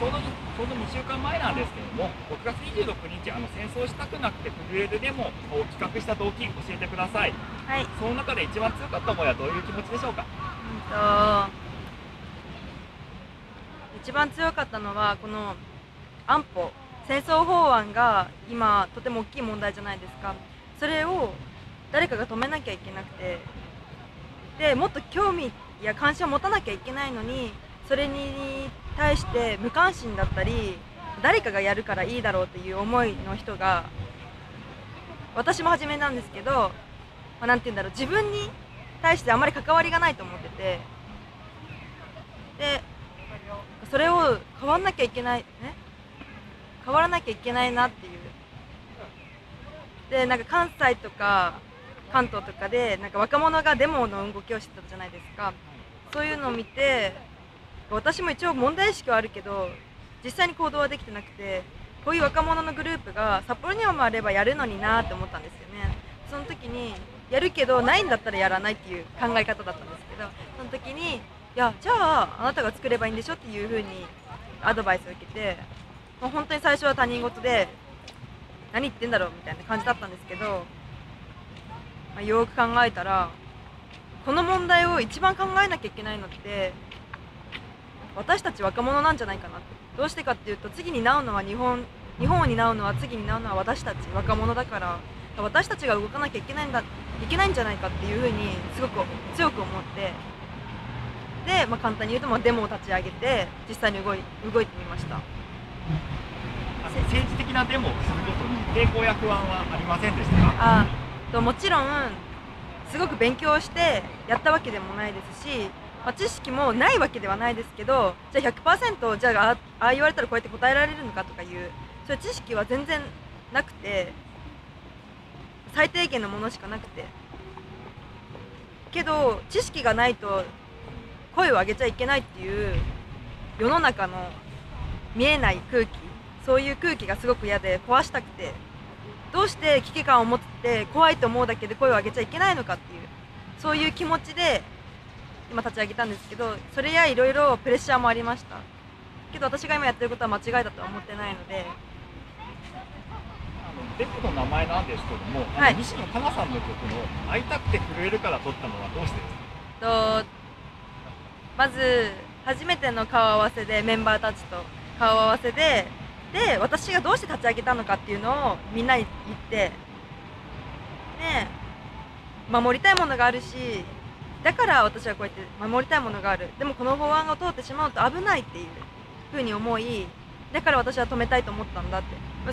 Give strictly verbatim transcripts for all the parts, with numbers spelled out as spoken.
ちょうどちょうどにしゅうかんまえなんですけども、ろくがつにじゅうろくにちあの戦争したくなくて震えるデモを企画した動機教えてください。 はい。 その中で一番強かった思いはどういう気持ちでしょうか。 うんと一番強かったのはこの安保戦争法案が今とても大きい問題じゃないですか。それを誰かが止めなきゃいけなくて、でもっと興味や関心を持たなきゃいけないのに、それに対して無関心だったり、誰かがやるからいいだろうという思いの人が、私も初めなんですけど、まあ、なんて言うんだろう、自分に対してあまり関わりがないと思ってて、でそれを変わんなきゃいけないね変わらなきゃいけないなっていう。でなんか関西とか関東とかでなんか若者がデモの動きをしてたじゃないですか。そういうのを見て、私も一応問題意識はあるけど実際に行動はできてなくて、こういう若者のグループが札幌にもあればやるのになって思ったんですよね。その時にやるけどないんだったらやらないっていう考え方だったんですけど、その時にいやじゃああなたが作ればいいんでしょっていう風にアドバイスを受けて、もう本当に最初は他人事で何言ってんだろうみたいな感じだったんですけど、まあ、よく考えたらこの問題を一番考えなきゃいけないのって私たち若者なんじゃないかなって。どうしてかっていうと、次に担うのは日本日本を担うのは次に担うのは私たち若者だから、私たちが動かなきゃいけないんだいけないんじゃないかっていうふうにすごく強く思って、で、まあ、簡単に言うと、まあ、デモを立ち上げて実際に動い動いてみました。 政治的なデモをすることに抵抗や不安はありませんでしたか。 あともちろんすごく勉強してやったわけでもないですし、まあ、知識もないわけではないですけど、じゃあ ひゃくパーセント じゃあ、ああ言われたらこうやって答えられるのかとかいう、そういう知識は全然なくて、最低限のものしかなくて、けど知識がないと声を上げちゃいけないっていう世の中の見えない空気、そういう空気がすごく嫌で壊したくて、どうして危機感を持って怖いと思うだけで声を上げちゃいけないのかっていう、そういう気持ちで今立ち上げたんですけど、それやいろいろプレッシャーもありました。けど私が今やってることは間違いだとは思ってないので。 デモの名前なんですけども、はい、西野カナさんの曲の「会いたくて震える」から取ったのはどうしてですか。 とまず初めての顔合わせで、メンバーたちと顔合わせでで私がどうして立ち上げたのかっていうのをみんなに言って、ね、守りたいものがあるし、だから私はこうやって守りたいものがある、でもこの法案が通ってしまうと危ないっていうふうに思い、だから私は止めたいと思ったんだって。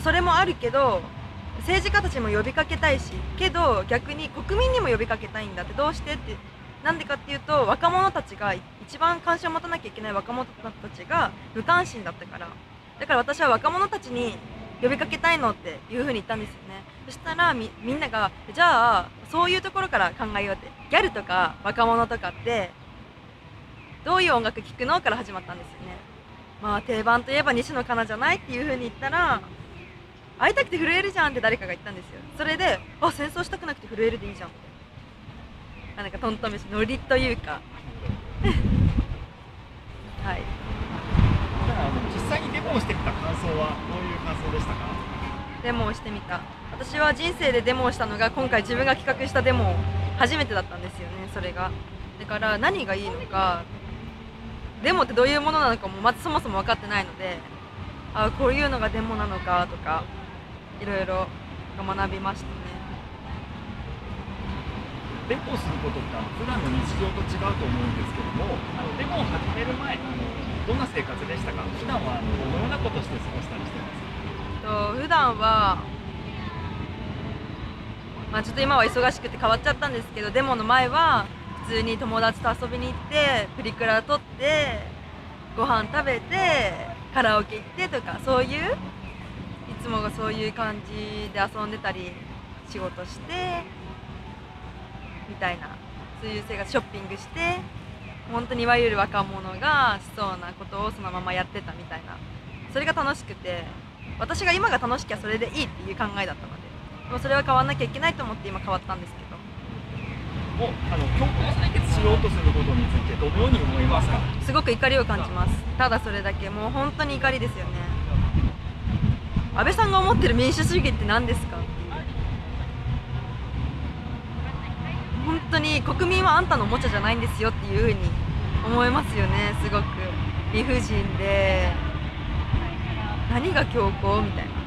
それもあるけど政治家たちも呼びかけたいし、けど逆に国民にも呼びかけたいんだって。どうしてって、なんでかっていうと、若者たちが一番関心を持たなきゃいけない若者たちが無関心だったから、だから私は若者たちに呼びかけたいのっていうふうに言ったんですよね。そしたら み, みんながじゃあそういうところから考えようって、ギャルとか若者とかってどういう音楽聴くのから始まったんですよね。まあ定番といえば西野カナじゃないっていうふうに言ったら、会いたくて震えるじゃんって誰かが言ったんですよ。それで、あ、戦争したくなくて震えるでいいじゃんって、なんかトントン飯ノリというかはい。 実際にデモをしてみた感想はどういう感想でしたか。 デモをしてみた、私は人生でデモをしたのが今回自分が企画したデモ初めてだったんですよね。それがだから何がいいのか、デモってどういうものなのかもまずそもそも分かってないので、あ、こういうのがデモなのかとかいろいろ学びましたね。 デモをすることってあの普段の日常と違うと思うんですけども、あのデモを始める前、あのどんな生活でしたか。普段はあのどのようなことして過ごしたりしてますか。 と普段は、まあ、ちょっと今は忙しくて変わっちゃったんですけど、デモの前は普通に友達と遊びに行ってプリクラ撮ってご飯食べてカラオケ行ってとか、そういういつもがそういう感じで遊んでたり仕事してみたいな、そういう生活、ショッピングして、本当にいわゆる若者がしそうなことをそのままやってたみたいな、それが楽しくて、私が今が楽しきゃそれでいいっていう考えだったので、もうそれは変わんなきゃいけないと思って今変わったんですけど。 もうあの強行採決ししようとすることについてどのように思いますか？ すごく怒りを感じます。ただそれだけ、もう本当に怒りですよね。安倍さんが思ってる民主主義って何ですか？本当に国民はあんたのおもちゃじゃないんですよっていうふうに思いますよね。すごく理不尽で、何が強行みたいな。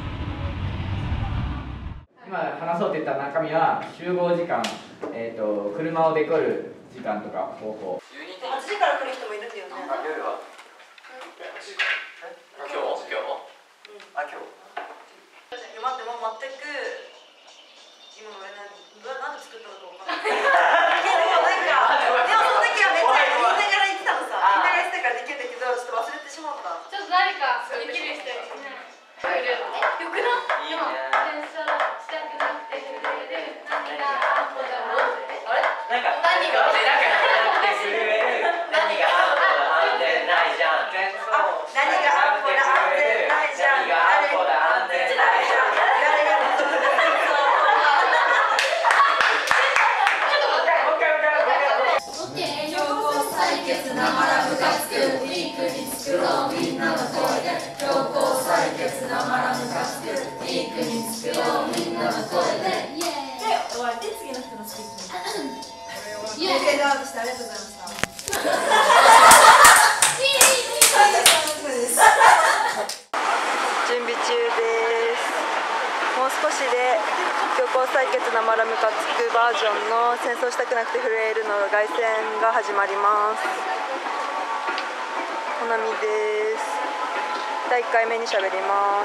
今話そうって言った中身は集合時間、えー、と車をデコる時間とか方法。 はちじから来る人もいるんだよね。 あ、夜は？え、はちじ？今日？今日？うん。あ、今日。 いや待って、もう全く今俺何なんで作ったのか分からない。でもなんかでもその時はめっちゃ言いながら言ってたのさ。言いながら言ってたからできるんだけど、ちょっと忘れてしまった。 ちょっと誰かできる人いるね。よくない？でも戦争したくなくて震える何がアホだろう。あれ？ なんか何が？ なんかなくて震える何がアホだ安全ないじゃん。戦争何がアホだ安全ないじゃん。 何がアホだ安全ないじゃん。 なまらむかつくウィークに作ろうみんなの声で強行採決なまらむかつくウィークに作ろうみんなの声でイエーイで終わりで次の人のスピーチイエーイ OK ダウンしてありがとうございました準備中です。もう少しで強行採決なまらむかつくバージョンの戦争したくなくて震えるの凱旋が始まります。ほなみです。だいいっかいめにしゃべります。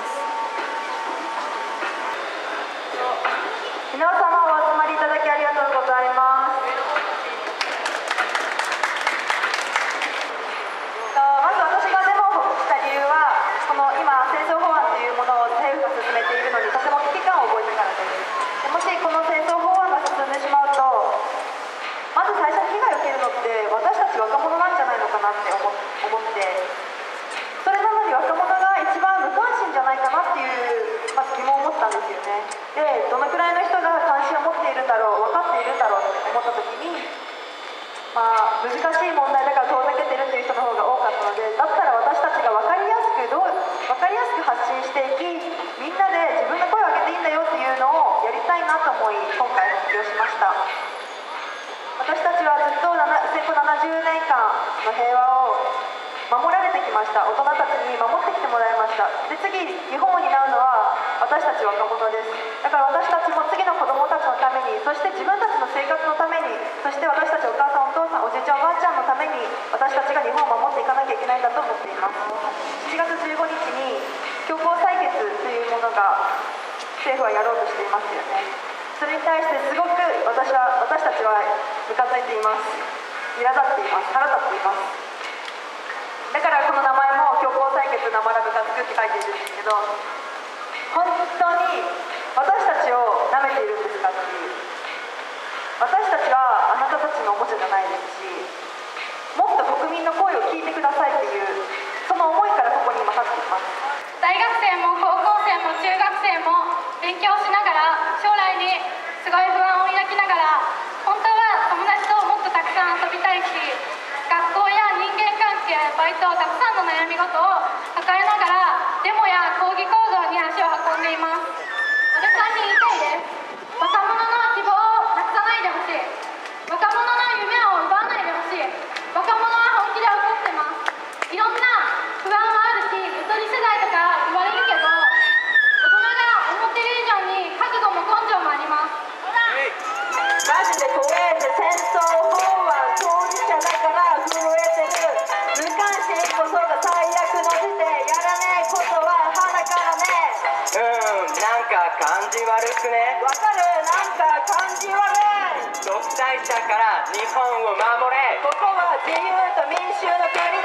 皆様お集まりいただきありがとうございます。まず私がデモをした理由は、この今戦争法案というものを政府が進めているのにとても危機感を覚えたからです。でもしこの戦争法案が進んでしまうと、まず最初に被害を受けるのって私たち若者なんじゃないのかなって思思って、それなのに若者が一番無関心じゃないかなっていう、まず疑問を持ったんですよね。で、どのくらいの人が関心を持っているんだろう、分かっているんだろうって思った時に、まあ、難しい問題だから遠ざけてるっていう人の方が多かったので、だったら私たちが分かりやすくどう分かりやすく発信していき、みんなで自分の声を上げていいんだよっていうのをやりたいなと思い、今回発表しました。私たちはずっと戦後ななじゅうねんかんの平和を守られてきました。大人たちに守ってきてもらいました。で、次日本を担うのは私たち若者です。だから私たちも次の子どもたちのために、そして自分たちの生活のために、そして私たちお母さんお父さんおじいちゃんおばあちゃんのために、私たちが日本を守っていかなきゃいけないんだと思っています。しちがつじゅうごにちに強行採決というものが政府はやろうとしていますよね。それに対してすごく私は私たちはムカついています。苛立っています。腹立っています。だからこの名前も強行採決なまらむかつくって書いているんですけど、本当に私たちを舐めているんですかっていう。私たちはあなたたちのおもちゃじゃないですし、もっと国民の声を聞いてくださいっていうその思いからここに今立っています。 大学生も高校生も中学生も勉強しながら将来にすごい不安を抱きながら、本当は友達ともっとたくさん遊びたいし、学校や人間関係、バイト、たくさんの悩み事を抱えながらデモや抗議行動に足を運んでいます。安倍さんに言いたいです。若者の希望をなくさないでほしい。若者の夢を奪わないでほしい。若者は本気で怒ってます。いろんな不安はあるし、ゆとり世代とか言われるけど、大人が思ってる以上に覚悟も根性もあります。 マジで怖えて、戦争法案当事者だから震えてる。無関心こそが最悪の時点、やらねえことは鼻からね。 うーん、なんか感じ悪くね。 わかる、なんか感じ悪い。 独裁者から日本を守れ。 ここは自由と民衆の国。